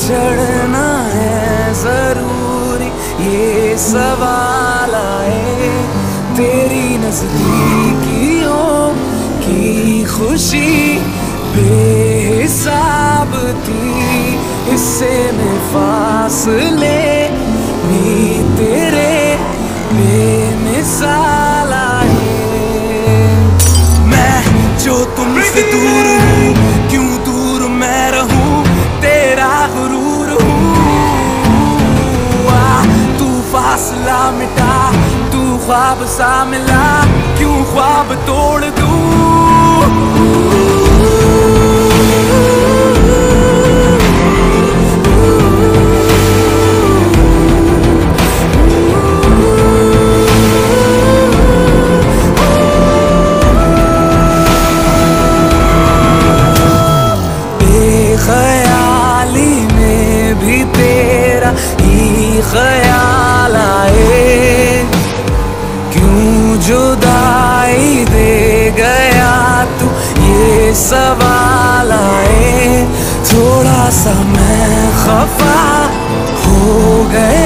चढ़ना है जरूरी, ये सवाल आए। तेरी नजदीकियों की खुशी बेहिसाब थी, इससे में फासले भी तेरे बेमिसाल आए। मैं जो तुमसे दूर हूँ, क्यों दूर मैं रहूं, तेरा गुरूर हूँ। तू फासला मिटा, तू ख्वाब सा मिला, क्यों ख्वाब तोड़ दूं। ख्याली में भी तेरा ही ख्याल आए, क्यों जुदाई दे गया तू, ये सवाल आए। थोड़ा सा मैं खफा हो गया,